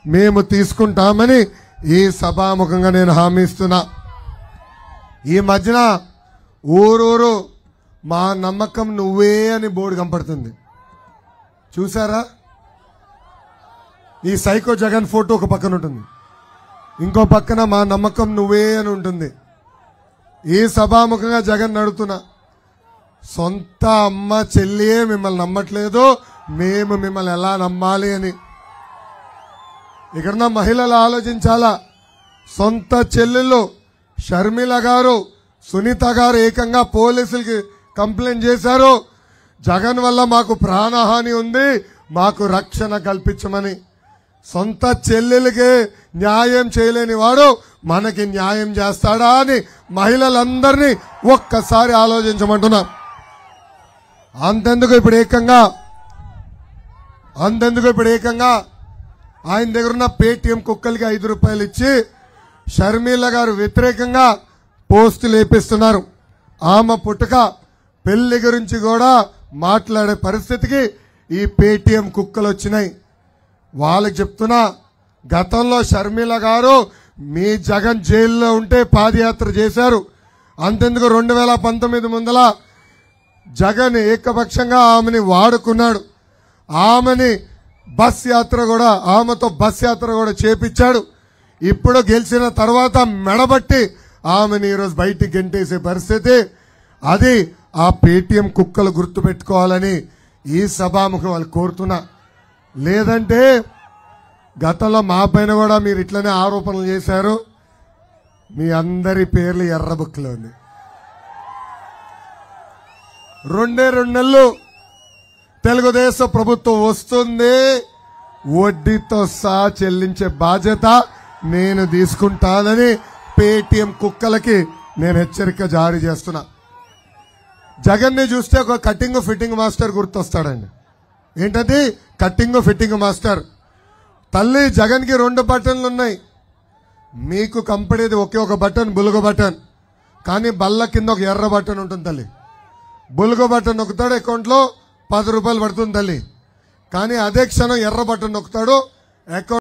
మేము తీసుకుంటామని ఈ సభాముఖంగా నేను హామీ ఇస్తున్నా. ఈ మధ్యన ఊరూరు మా నమ్మకం నువ్వే అని బోర్డు కనపడుతుంది, చూసారా? ఈ సైకో జగన్ ఫోటో ఒక పక్కన ఉంటుంది, ఇంకో పక్కన మా నమ్మకం నువ్వే అని ఉంటుంది. ఈ సభాముఖంగా జగన్ నడుతున్నా, సొంత అమ్మ చెల్లియే మిమ్మల్ని నమ్మట్లేదు, మేము మిమ్మల్ని ఎలా నమ్మాలి అని. ఇక్కడున్న మహిళలు ఆలోచించాలా. సొంత చెల్లెళ్ళు షర్మిల గారు, సునీత గారు ఏకంగా పోలీసులకి కంప్లైంట్ చేశారు, జగన్ వల్ల మాకు ప్రాణహాని ఉంది, మాకు రక్షణ కల్పించమని. సొంత చెల్లెలకి న్యాయం చేయలేని వాడు మనకి న్యాయం చేస్తాడా అని మహిళలందరినీ ఒక్కసారి ఆలోచించమంటున్నా. అంతెందుకు ఇప్పుడు ఏకంగా ఆయన దగ్గర ఉన్న పేటీఎం కుక్కలకి 5 రూపాయలు ఇచ్చి షర్మిల గారు వ్యతిరేకంగా పోస్టులు వేపిస్తున్నారు. ఆమె పుట్టుక పెళ్లి గురించి కూడా మాట్లాడే పరిస్థితికి ఈ పేటీఎం కుక్కలు వచ్చినాయి. వాళ్ళకి చెప్తున్నా, గతంలో షర్మిల గారు మీ జగన్ జైల్లో ఉంటే పాదయాత్ర చేశారు. అంతెందుకు 2019 ముందల జగన్ ఏకపక్షంగా ఆమెని వాడుకున్నాడు. ఆమెతో బస్ యాత్ర కూడా చేపించాడు. ఇప్పుడు గెలిచిన తర్వాత మెడబట్టి ఆమెని ఈరోజు బయటికి గెంటేసే పరిస్థితి. అది ఆ పేటీఎం కుక్కలు గుర్తు పెట్టుకోవాలని ఈ సభాముఖం వాళ్ళు కోరుతున్నా. లేదంటే గతంలో మా పైన కూడా మీరు ఇట్లనే ఆరోపణలు చేశారు, మీ అందరి పేర్లు ఎర్ర బుక్లో ఉంది. 2 నెలలు తెలుగుదేశం ప్రభుత్వం వస్తుంది, వడ్డీతో సహా చెల్లించే బాధ్యత నేను తీసుకుంటానని పేటీఎం కుక్కలకి నేను హెచ్చరిక జారీ చేస్తున్నా. జగన్ ని చూస్తే ఒక కటింగ్ ఫిట్టింగ్ మాస్టర్ గుర్తొస్తాడండి. ఏంటది? Cutting fitting master. తల్లి జగన్ కి 2 బటన్లు ఉన్నాయి, మీకు కంపెనీది ఒకే ఒక బటన్, బులుగు బటన్. కానీ బల్ల కింద ఒక ఎర్ర బటన్ ఉంటుంది తల్లి. బులుగు బటన్ నొక్కుతాడు, అకౌంట్లో 10 రూపాయలు పడుతుంది తల్లి. కానీ అదే క్షణం ఎర్ర బటన్ నొక్కుతాడు, అకౌంట్